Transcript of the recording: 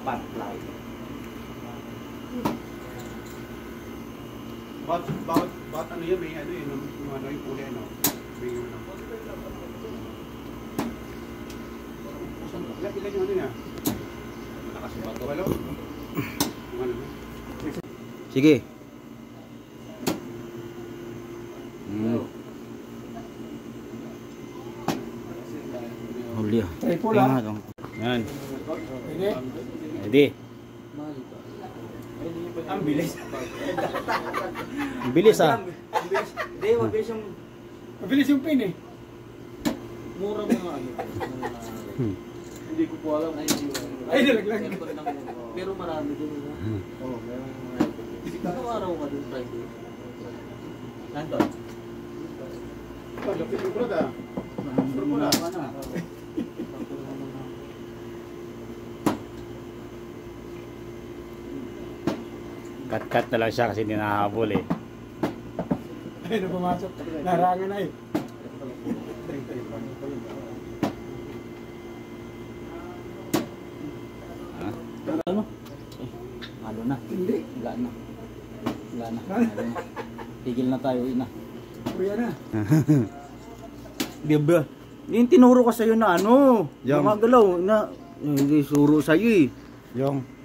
Butterfly. Bawat ano yun, may ano yun, yung kulay ano. May ano. Ilan yung ano niya? Nakasibato. Walo? Ano? Sige. Huli ah. Triple ah. Yan. Pwede? Ready. Ang bilis. Ang bilis ah. Hindi, mabilis yung pin eh. Mura mga ano. Hindi ko po alam. Ay, nalaglag. Pero marami din. Oo, meron mga. Anong araw ka dun, Friday? Nandun? Lapit yung kulad ah. Mula pa na. Cut-cut na lang siya kasi hindi nakahabol eh. Ay, na pumasok. Narangan na eh. Ano? Halo na. Hindi. Wala na. Wala na. Tigil na tayo, ina. Kuya na. Diba? Yung tinuro ko sa'yo na ano. Yung. Gumagalaw na. Hindi suro sa'yo eh. Yung.